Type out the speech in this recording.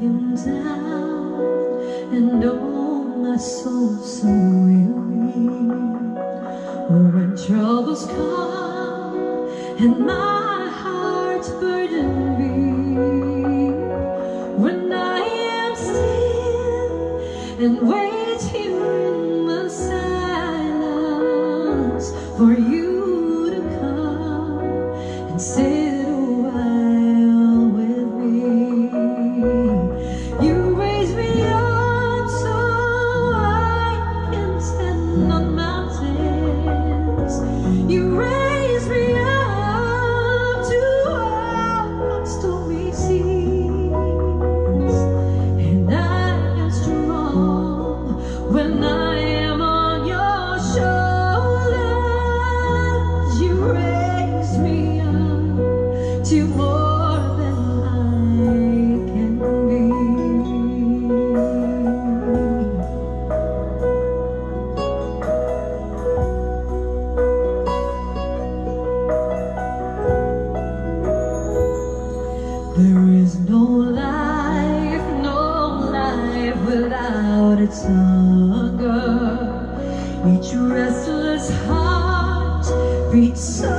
him down, and oh, my soul so weary. When troubles come and my heart's burden be, when I am still and wait here in the silence for you to come and sit a while with me. You raise me up so I can stand on mountains. You raise me up to walk stormy seas, and I am strong when I am on your shoulders. You raise me up to more than I can be. There is no life without its hunger. Each restless heart beats so